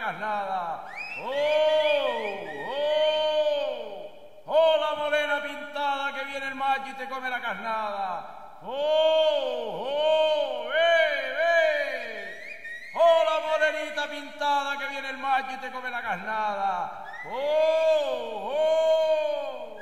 carnada. ¡Oh! ¡Oh! ¡Oh, la morena pintada que viene el macho y te come la carnada! ¡Oh! ¡Oh! ¡Oh, la morenita pintada que viene el macho y te come la carnada! ¡Oh! ¡Oh!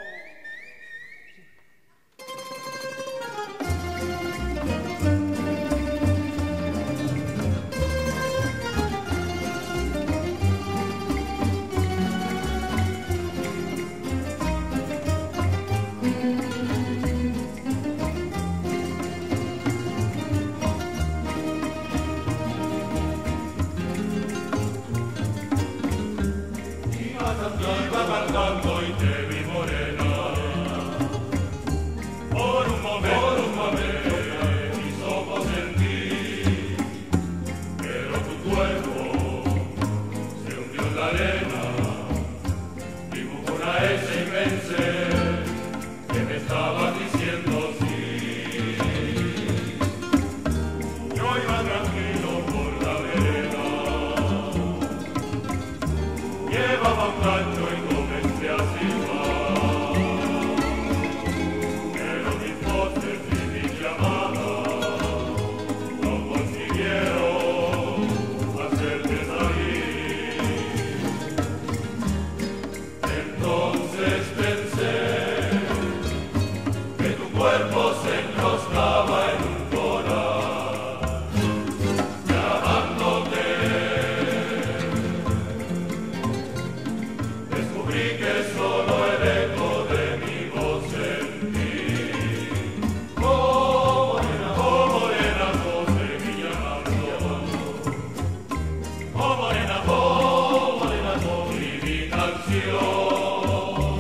Iba cantando y te vi morena, por un momento mis ojos sentí, pero tu cuerpo se hundió en la arena, dibujó una S inmensa que me estaba diciendo sí. Yo iba tranquilo por la vereda, llevaba un gancho y comencé a silbar, pero mis voces y mis llamadas no consiguieron hacerte salir. Entonces pensé que tu cuerpo se enroscaba en un coral, llamándote. Descubrí que solo el eco de mi voz sentí. Oh morena, voz de mi llamando. Oh morena, voz y mi canción.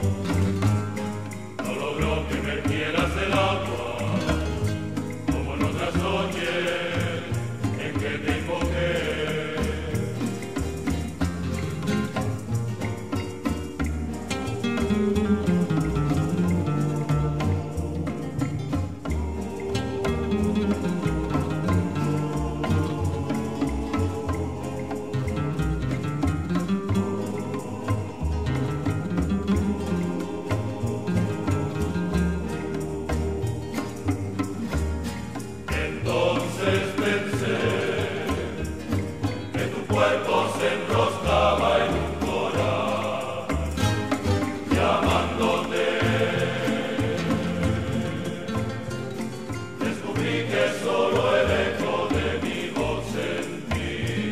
No logró que me quieras el agua, como en otras noches en que te invoqué. Entonces pensé que tu cuerpo se enroscaba en un coral, llamándote. Descubrí que solo el eco de mi voz sentí.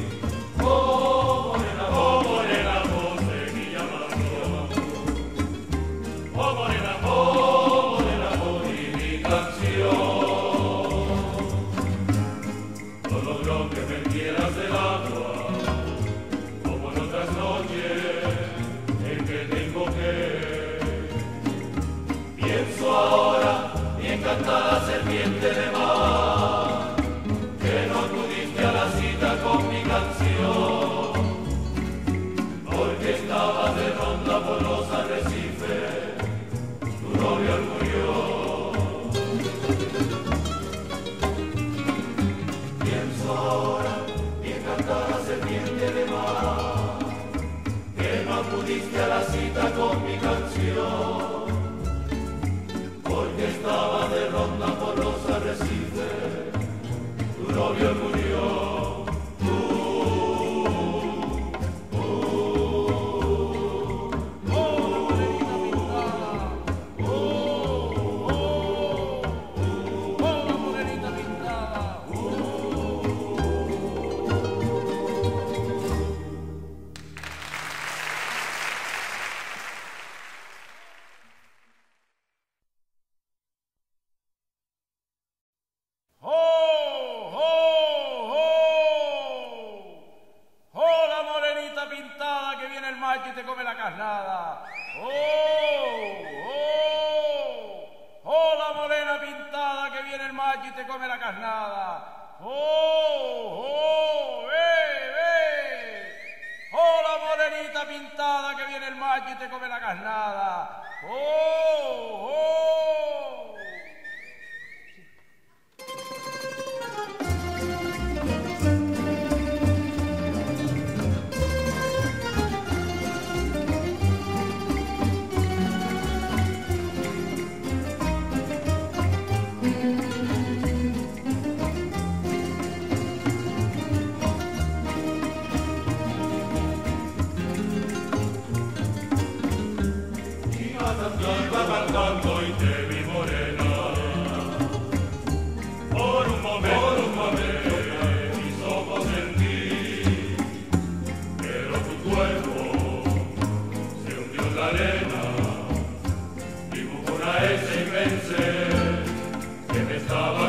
Oh morena, voz de mi llamando. Oh morena, voz y mi canción. No logró que me quieras el agua, como en otras noches en que te invoqué. Pienso ahora y encanta la serpiente de mar, que no acudiste a la cita con mi canción, porque estaba de ronda por los arrecifes, tu novio murió. Pienso ahora y encanta la serpiente de mar, que no acudiste a la cita con mi canción, porque estaba de ronda por los arrecifes, tu novio murió. Y te come la carnada. ¡Oh! ¡Oh! ¡Oh, la morena pintada que viene el macho y te come la carnada! ¡Oh! ¡Oh! ¡Oh, la morenita pintada que viene el macho y te come la carnada! ¡Oh! ¡Oh! pensé que me estaba